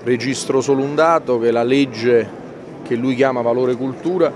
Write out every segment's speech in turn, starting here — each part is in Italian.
Registro solo un dato, che la legge che lui chiama valore cultura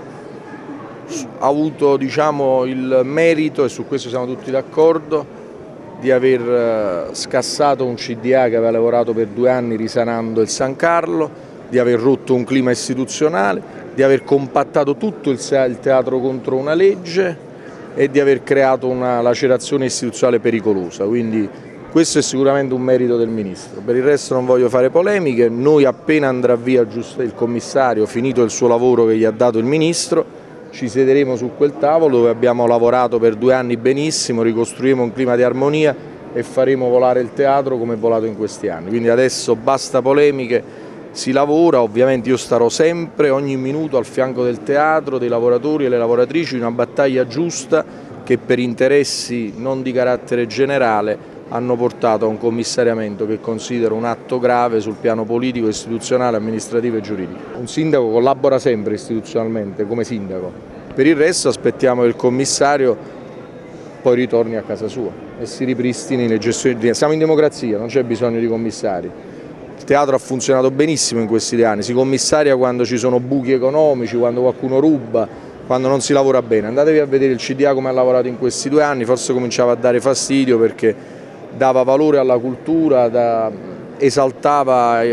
ha avuto, diciamo, il merito, e su questo siamo tutti d'accordo, di aver scassato un CDA che aveva lavorato per 2 anni risanando il San Carlo, di aver rotto un clima istituzionale, di aver compattato tutto il teatro contro una legge e di aver creato una lacerazione istituzionale pericolosa. Quindi questo è sicuramente un merito del Ministro. Per il resto non voglio fare polemiche. Noi, appena andrà via il commissario, finito il suo lavoro che gli ha dato il Ministro, ci siederemo su quel tavolo dove abbiamo lavorato per 2 anni benissimo, ricostruiremo un clima di armonia e faremo volare il teatro come è volato in questi anni. Quindi adesso basta polemiche, si lavora. Ovviamente io starò sempre, ogni minuto, al fianco del teatro, dei lavoratori e le lavoratrici, in una battaglia giusta che per interessi non di carattere generale hanno portato a un commissariamento che considero un atto grave sul piano politico, istituzionale, amministrativo e giuridico. Un sindaco collabora sempre istituzionalmente come sindaco. Per il resto aspettiamo che il commissario poi ritorni a casa sua e si ripristini le gestioni. Siamo in democrazia, non c'è bisogno di commissari. Il teatro ha funzionato benissimo in questi 2 anni, si commissaria quando ci sono buchi economici, quando qualcuno ruba, quando non si lavora bene. Andatevi a vedere il CDA come ha lavorato in questi 2 anni, forse cominciava a dare fastidio perché dava valore alla cultura, esaltava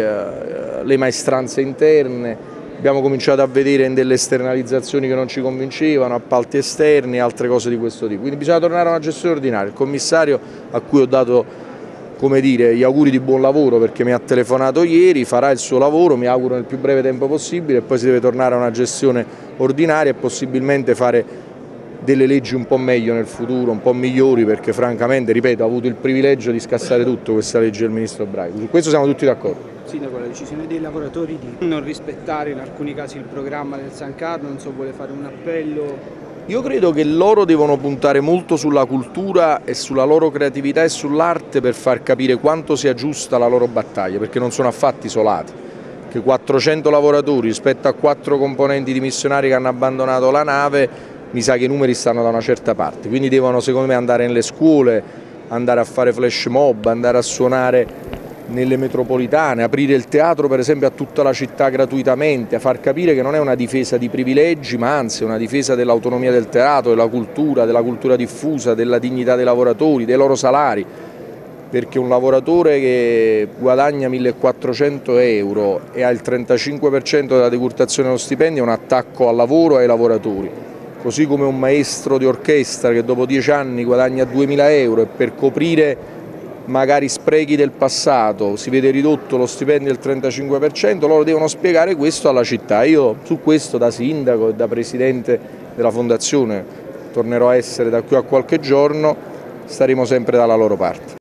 le maestranze interne. Abbiamo cominciato a vedere in delle esternalizzazioni che non ci convincevano, appalti esterni, altre cose di questo tipo. Quindi bisogna tornare a una gestione ordinaria. Il commissario, a cui ho dato, come dire, gli auguri di buon lavoro perché mi ha telefonato ieri, farà il suo lavoro, mi auguro nel più breve tempo possibile, e poi si deve tornare a una gestione ordinaria e possibilmente fare delle leggi un po' meglio nel futuro, un po' migliori, perché francamente, ripeto, ha avuto il privilegio di scassare tutto questa legge del Ministro Braga. Su questo siamo tutti d'accordo. Sindaco, la decisione dei lavoratori di non rispettare in alcuni casi il programma del San Carlo, non so, vuole fare un appello? Io credo che loro devono puntare molto sulla cultura e sulla loro creatività e sull'arte per far capire quanto sia giusta la loro battaglia, perché non sono affatto isolati. Che 400 lavoratori rispetto a 4 componenti dimissionari che hanno abbandonato la nave, mi sa che i numeri stanno da una certa parte, quindi devono, secondo me, andare nelle scuole, andare a fare flash mob, andare a suonare nelle metropolitane, aprire il teatro per esempio a tutta la città gratuitamente, a far capire che non è una difesa di privilegi, ma anzi è una difesa dell'autonomia del teatro, della cultura diffusa, della dignità dei lavoratori, dei loro salari, perché un lavoratore che guadagna 1.400 euro e ha il 35% della decurtazione dello stipendio è un attacco al lavoro e ai lavoratori. Così come un maestro di orchestra che dopo 10 anni guadagna 2.000 euro e per coprire magari sprechi del passato si vede ridotto lo stipendio del 35%, loro devono spiegare questo alla città. Io su questo, da sindaco e da presidente della fondazione, tornerò a essere da qui a qualche giorno, staremo sempre dalla loro parte.